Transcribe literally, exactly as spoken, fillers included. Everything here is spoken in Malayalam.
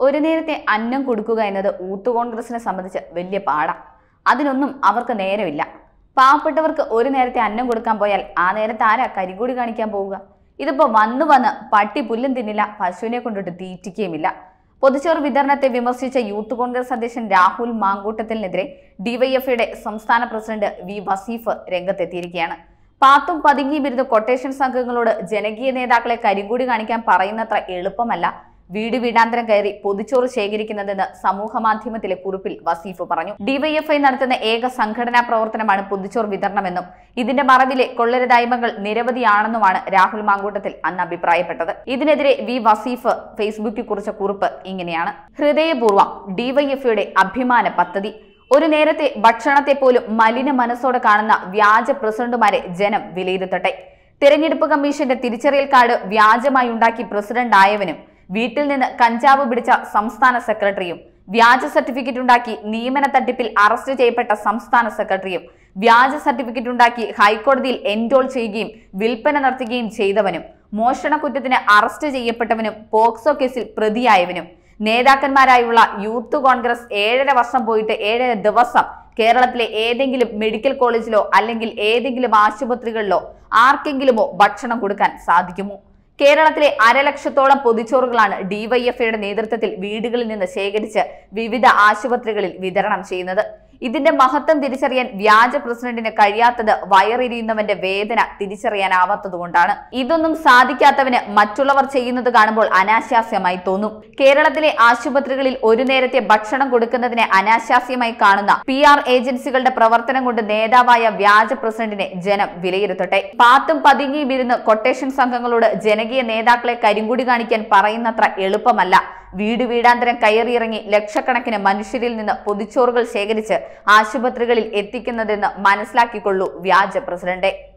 ഒരു നേരത്തെ അന്നം കൊടുക്കുക എന്നത് യൂത്ത് കോൺഗ്രസിനെ സംബന്ധിച്ച് വലിയ പാടാ. അതിനൊന്നും അവർക്ക് നേരമില്ല. പാവപ്പെട്ടവർക്ക് ഒരു നേരത്തെ അന്നം കൊടുക്കാൻ പോയാൽ ആ നേരത്തെ ആരാ കരികൂടി കാണിക്കാൻ പോവുക? ഇതിപ്പോ വന്നു വന്ന് പട്ടി പുല്ലും തിന്നില്ല, പശുവിനെ കൊണ്ടിട്ട് തീറ്റിക്കുകയുമില്ല. പൊതുച്ചോറ് വിതരണത്തെ വിമർശിച്ച യൂത്ത് കോൺഗ്രസ് അധ്യക്ഷൻ രാഹുൽ മാങ്കൂട്ടത്തിനെതിരെ ഡിവൈഎഫ്ഐയുടെ സംസ്ഥാന പ്രസിഡന്റ് വി വസീഫ് രംഗത്തെത്തിയിരിക്കുകയാണ്. പാത്തും പതുങ്ങിയും ഇരുന്ന് കൊട്ടേഷൻ സംഘങ്ങളോട് ജനകീയ നേതാക്കളെ കരികൂടി കാണിക്കാൻ പറയുന്നത്ര എളുപ്പമല്ല വീട് വീടാന്തരം കയറി പൊതിച്ചോറ് ശേഖരിക്കുന്നതെന്ന് സമൂഹ മാധ്യമത്തിലെ കുറിപ്പിൽ വസീഫ് പറഞ്ഞു. ഡിവൈഎഫ്ഐ നടത്തുന്ന ഏക സംഘടനാ പ്രവർത്തനമാണ് പൊതിച്ചോറ് വിതരണമെന്നും ഇതിന്റെ മറവിലെ കൊള്ളരുതായ്മകൾ നിരവധിയാണെന്നുമാണ് രാഹുൽ മാങ്കൂട്ടത്തിൽ അന്ന് അഭിപ്രായപ്പെട്ടത്. ഇതിനെതിരെ വി വസീഫ് ഫേസ്ബുക്കിൽ കുറിച്ച കുറിപ്പ് ഇങ്ങനെയാണ്: ഹൃദയപൂർവ്വം ഡിവൈഎഫ്ഐയുടെ അഭിമാന പദ്ധതി. ഒരു നേരത്തെ ഭക്ഷണത്തെ പോലും മലിന മനസ്സോടെ കാണുന്ന വ്യാജ പ്രസിഡന്റുമാരെ ജനം വിലയിരുത്തട്ടെ. തെരഞ്ഞെടുപ്പ് കമ്മീഷന്റെ തിരിച്ചറിയൽ കാർഡ് വ്യാജമായി ഉണ്ടാക്കി പ്രസിഡന്റ് ആയവനും വീട്ടിൽ നിന്ന് കഞ്ചാവ് പിടിച്ച സംസ്ഥാന സെക്രട്ടറിയും വ്യാജ സർട്ടിഫിക്കറ്റ് ഉണ്ടാക്കി നിയമന തട്ടിപ്പിൽ അറസ്റ്റ് ചെയ്യപ്പെട്ട സംസ്ഥാന സെക്രട്ടറിയും വ്യാജ സർട്ടിഫിക്കറ്റ് ഉണ്ടാക്കി ഹൈക്കോടതിയിൽ എൻറോൾ ചെയ്യുകയും വിൽപ്പന നടത്തുകയും ചെയ്തവനും മോഷണ കുറ്റത്തിന് അറസ്റ്റ് ചെയ്യപ്പെട്ടവനും പോക്സോ കേസിൽ പ്രതിയായവനും നേതാക്കന്മാരായുള്ള യൂത്ത് കോൺഗ്രസ് ഏഴര വർഷം പോയിട്ട് ഏഴര ദിവസം കേരളത്തിലെ ഏതെങ്കിലും മെഡിക്കൽ കോളേജിലോ അല്ലെങ്കിൽ ഏതെങ്കിലും ആശുപത്രികളിലോ ആർക്കെങ്കിലുമോ ഭക്ഷണം കൊടുക്കാൻ സാധിക്കുമോ? കേരളത്തിലെ അരലക്ഷത്തോളം പൊതിച്ചോറുകളാണ് ഡിവൈഎഫ്ഐയുടെ നേതൃത്വത്തിൽ വീടുകളിൽ നിന്ന് ശേഖരിച്ച് വിവിധ ആശുപത്രികളിൽ വിതരണം ചെയ്യുന്നത്. ഇതിന്റെ മഹത്വം തിരിച്ചറിയാൻ വ്യാജ പ്രസിഡന്റിന് കഴിയാത്തത് വയറിരിയുന്നവന്റെ വേദന തിരിച്ചറിയാനാവാത്തതുകൊണ്ടാണ്. ഇതൊന്നും സാധിക്കാത്തവന് മറ്റുള്ളവർ ചെയ്യുന്നത് കാണുമ്പോൾ അനാശാസ്യമായി തോന്നും. കേരളത്തിലെ ആശുപത്രികളിൽ ഒരു നേരത്തെ ഭക്ഷണം കൊടുക്കുന്നതിനെ അനാശാസ്യമായി കാണുന്ന പി ആർ ഏജൻസികളുടെ പ്രവർത്തനം കൊണ്ട് നേതാവായ വ്യാജ പ്രസിഡന്റിനെ ജനം വിലയിരുത്തട്ടെ. പാത്തും പതുങ്ങിയും ഇരുന്ന് കൊട്ടേഷൻ സംഘങ്ങളോട് ജനകീയ നേതാക്കളെ കരിങ്കുടി കാണിക്കാൻ പറയുന്നത്ര എളുപ്പമല്ല വീട് വീടാന്തരം കയറിയിറങ്ങി ലക്ഷക്കണക്കിന് മനുഷ്യരിൽ നിന്ന് പൊതിച്ചോറുകൾ ശേഖരിച്ച് ആശുപത്രികളിൽ എത്തിക്കുന്നതെന്ന് മനസ്സിലാക്കിക്കൊള്ളൂ വ്യാജ പ്രസിഡന്റ്.